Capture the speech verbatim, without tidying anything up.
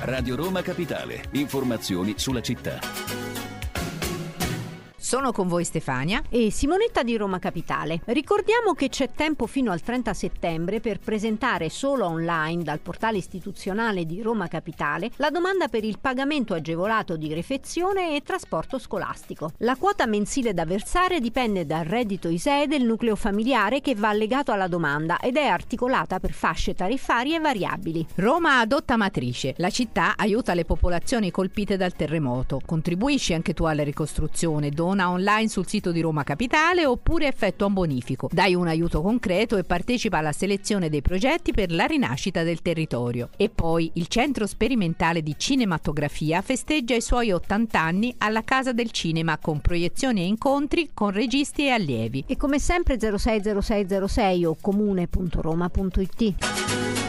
Radio Roma Capitale. Informazioni sulla città. Sono con voi Stefania e Simonetta di Roma Capitale. Ricordiamo che c'è tempo fino al trenta settembre per presentare solo online dal portale istituzionale di Roma Capitale la domanda per il pagamento agevolato di refezione e trasporto scolastico. La quota mensile da versare dipende dal reddito I S E E del nucleo familiare che va allegato alla domanda ed è articolata per fasce tariffarie variabili. Roma adotta matrice. La città aiuta le popolazioni colpite dal terremoto. Contribuisci anche tu alla ricostruzione, dona online sul sito di Roma Capitale oppure effettua un bonifico. Dai un aiuto concreto e partecipa alla selezione dei progetti per la rinascita del territorio. E poi il Centro Sperimentale di Cinematografia festeggia i suoi ottanta anni alla Casa del Cinema con proiezioni e incontri con registi e allievi. E come sempre zero sei zero sei zero sei o comune punto roma punto it.